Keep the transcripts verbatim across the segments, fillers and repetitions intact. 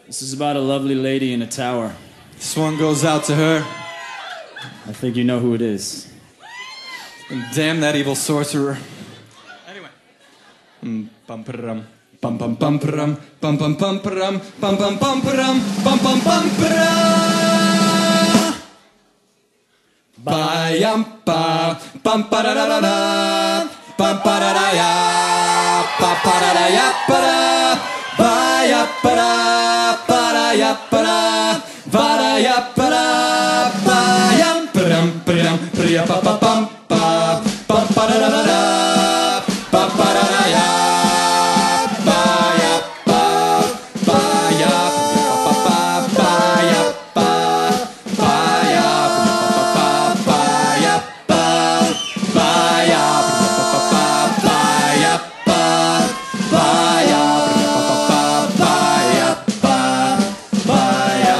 This is about a lovely lady in a tower. This one goes out to her. I think you know who it is. And damn that evil sorcerer. Anyway. Mm, bum pa-rum, bum bum bum pa-rum, bum bum bum pa-rum, bum bum bum pa-rum, bum bum bum pa-rum. Ba-yum ba, bum pa-da-da-da-da, bum pa-da-da-ya, ba-pa-da-da-ya, ba-da, ba-ya, ba-da, ba-da-ya, ba-da, ba-da-ya, ba-da, ba-yum, pa-dum, pa-dum, pa-ya, ba-ba-bum, ba, bum pa-da-da-da-da, ba-pa-da-da-ya, ba-ya, ba, ba-ya, ba-ba-ba, ba-ya, ba, ba-ya, ba-ba-ba, ba-ya, ba, ba-ya, ba-ba-ba, ba-ya, ba, ba-ya, ba-ba-ba, ba-ya, ba, ba-ya.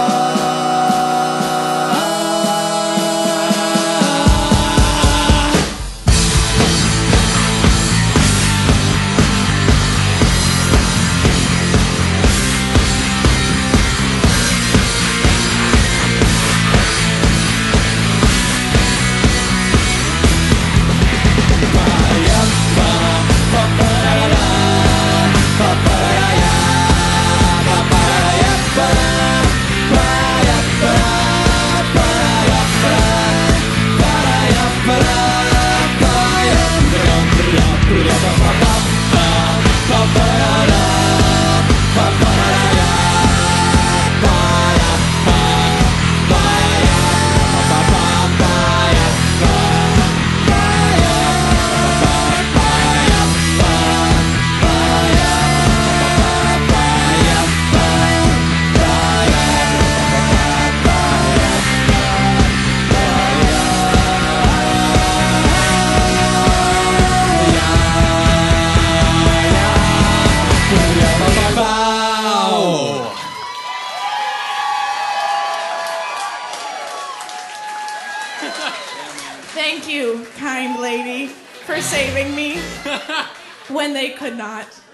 Thank you, kind lady, for saving me when they could not.